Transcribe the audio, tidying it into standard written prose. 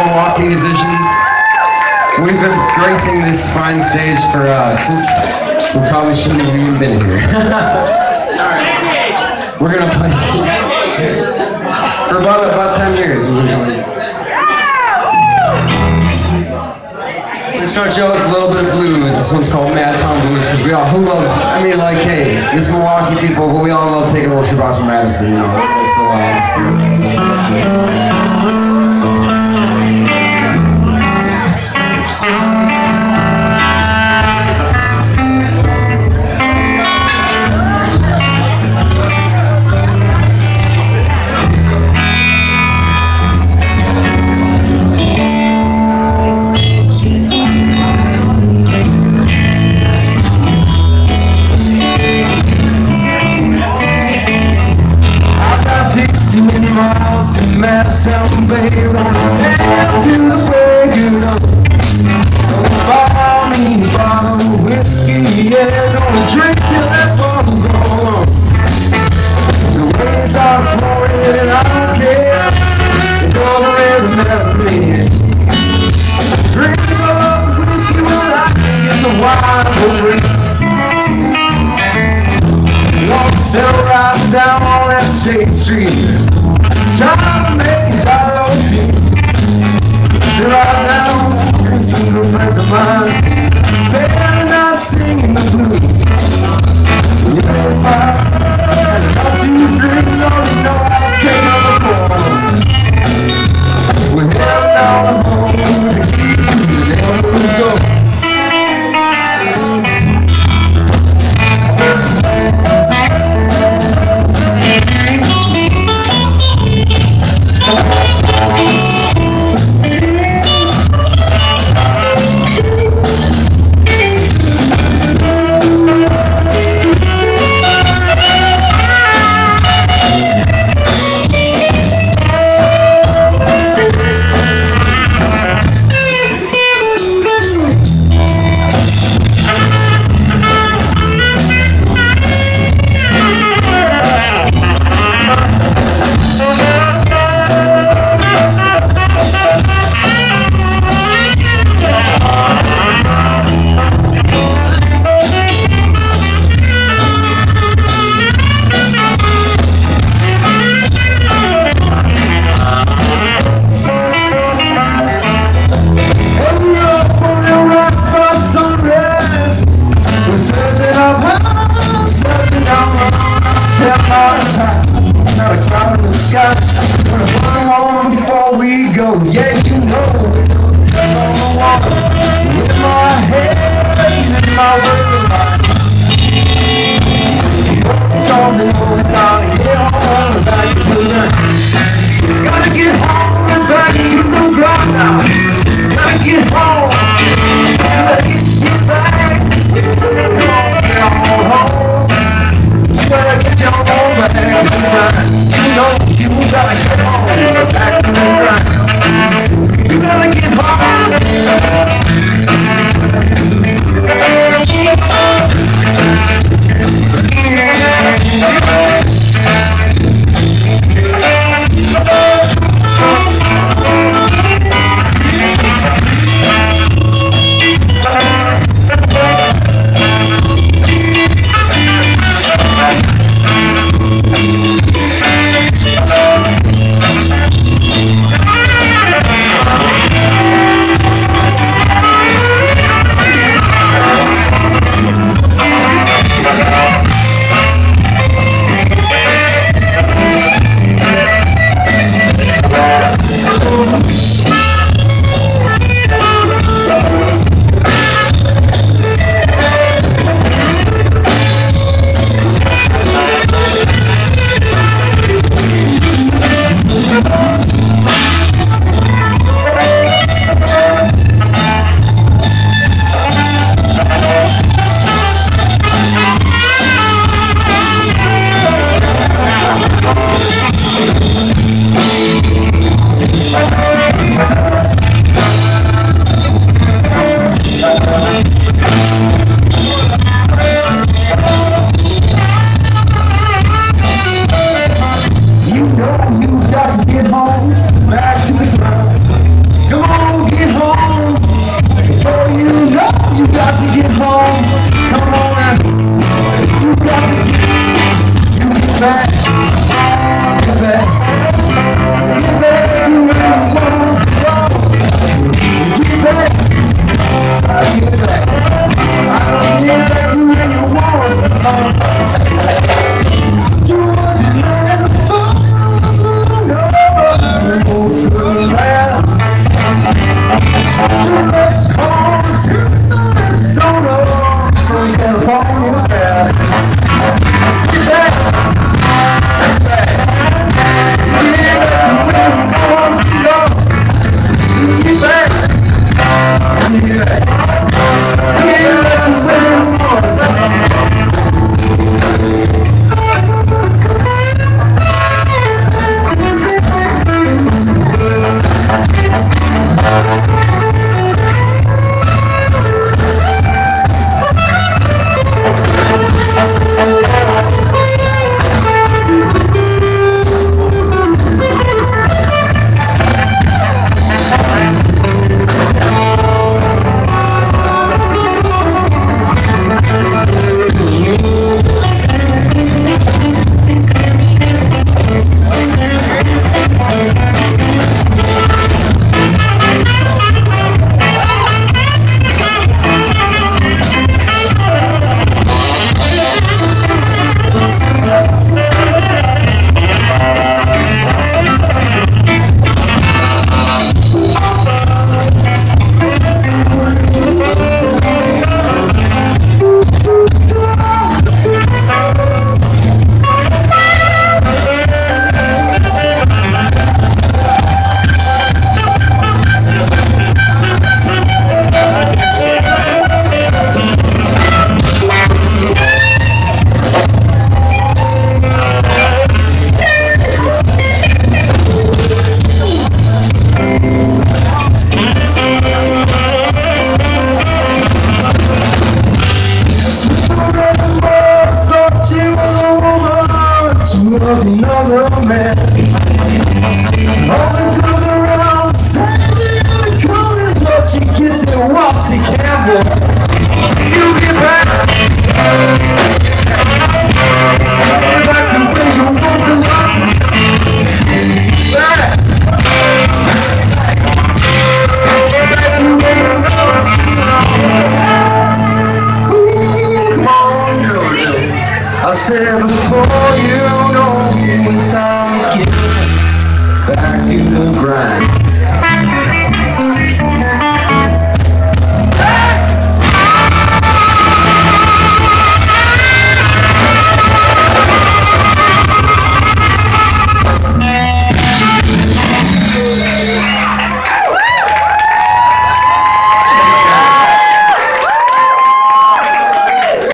Milwaukee musicians. We've been gracing this fine stage for since we probably shouldn't have even been here. Alright. We're gonna play for about 10 years. We're gonna start you out with a little bit of blues. This one's called Mad Town Blues, because we all, who loves, I mean, like, hey, this Milwaukee people, but we all love taking a little trip out to Madison, you know, once in a while. Miles to Madison, babe, gonna dance to the break of dawn. Gonna buy me a bottle of whiskey, yeah, gonna drink till that bottle's all on. The waves are pouring and I don't care, they're gonna rhythm with me. Drink a bottle of whiskey when I can get some wine for free. Gonna settle right down on that State Street, trying to make a dollar or two. Sit right down, here's some good friends of mine, spending the night singing the blues. You may find that not to drink, no, you know I'll take on the corner. We're heading down the road, the key to the devil's door. Not a cloud in the sky, gonna burn on before we go. Yeah, you know, I'm on the wall, with my head in my working life. Before the noise, I'll get home and back to the night. Gotta get home and back to the block now. Gotta get home, gotta get back. Get on home, gotta get your home back. You know you gotta get home back.